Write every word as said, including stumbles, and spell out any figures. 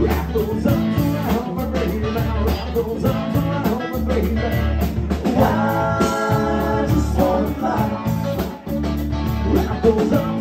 Wrap those arms around my baby, wrap those arms around my baby. I just wanna fly. Wrap those arms